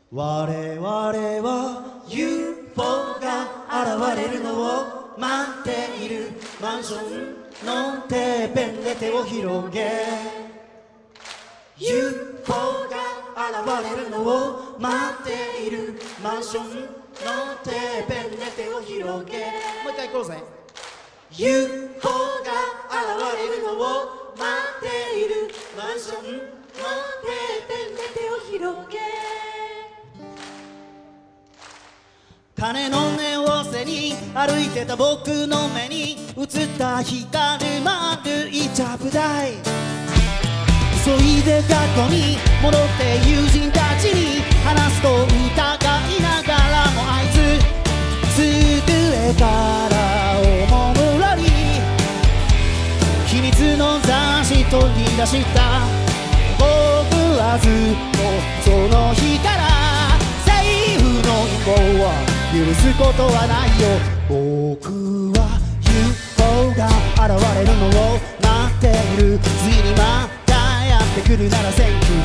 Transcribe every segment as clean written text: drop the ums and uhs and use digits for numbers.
我々は UFO が現れるのを待っている。マンションのてっぺんで手を広げ UFO が現れるのを待っている。マンションのてっぺんで手を広げ。もう一回行こうぜ。 UFO が現れるのを待っている。マンションのてっぺんで手を広げ。鐘の音を背に歩いてた僕の目に映った光る丸いジャブ台。急いで学校に戻って友人たちに話すと疑いながらもあいつ机からおもむろに秘密の雑誌取り出した。僕はずっとその日から政府の陰謀を許すことはないよ。僕は UFO が現れるのを待っている。次にまたやってくるなら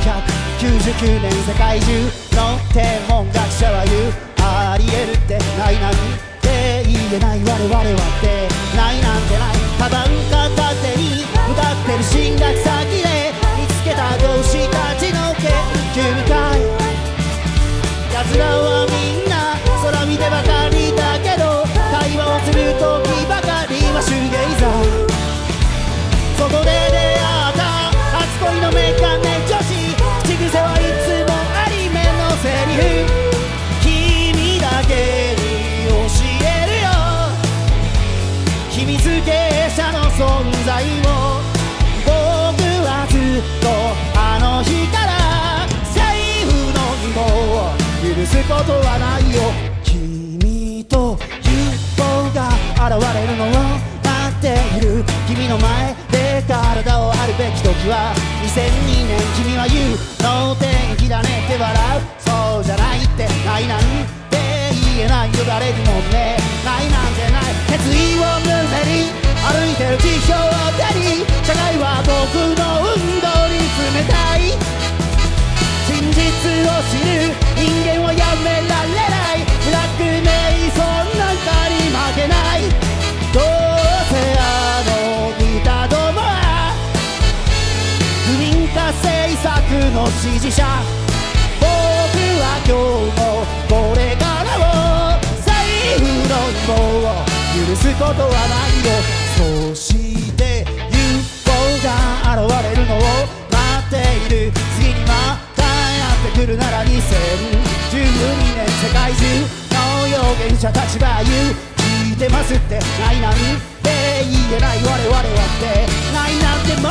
1999年世界中の天文学者は言う。ありえるってないなんて言えない。我々はってないなんてない。カバン片手に向かってる進学先で見つけた同志たちの研究会。奴らはみんな空見てばかりだけど会話をするときばかりはシュゲイザー。そこで出会った初恋のメガネ女子。口癖はいつもアニメのセリフ。君だけに教えるよ秘密結社の存在を。僕はずっとあの日から政府の陰謀を許すことはないよ。君と UFO が現れるのを待っている。君の前で体を張るべき時は2002年。君は言う能天気だねって笑う。そうじゃないってないなんて言えないよ誰にもね。ないなんてない。決意を胸に歩いてる辞表を手に社会は僕の運動に冷たい。真実を知る人間はやめられない。ブラックメイソンなんかに負けない。どうせあのギタどもは不認可政策の支持者。僕は今日もこれからも政府の陰謀を許すことはないよ。そして UFO が現れるのを待っている。次にまた来るなら2012年世界中の予言者たちは言う。聞いてますってないなんて言えない。我々はってないなんてもうない。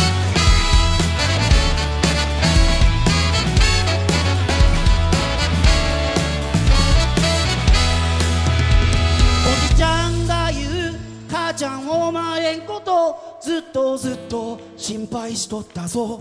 おじちゃんが言う母ちゃんお前んことずっとずっと心配しとったぞ。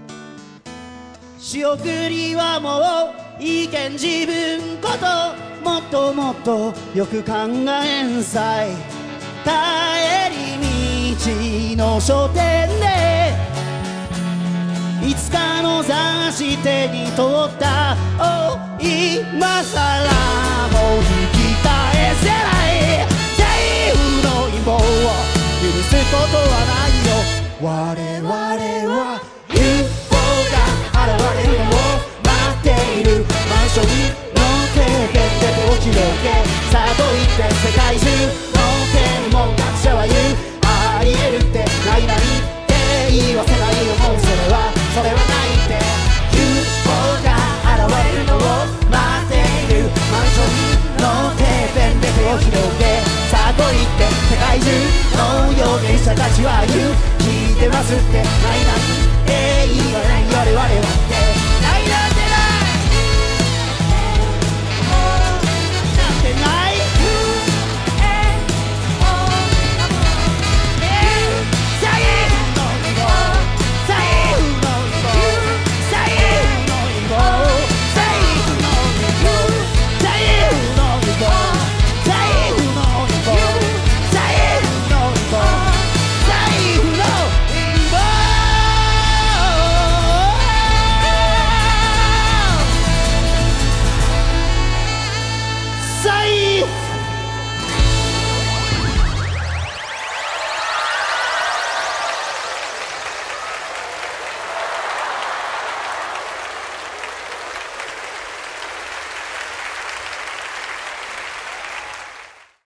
仕送りはもういいけん自分こともっともっとよく考えんさい。帰り道の書店でいつかの雑誌手に取ったお今さらもう引き返せない。政府の陰謀を許すことはないよ。我々は UFO が現れるのを待っている。マンションのてっぺんで手を広げさあと言って世界中の天文学者は言う。ありえるってないなんて言わせないよ。もうそれはないって。 UFO が現れるのを待っている。マンションのてっぺんで手を広げさあと言って世界中の予言者たちは言う。聞いてますってないなんて言わない。我々はってないなんてないない。 さい。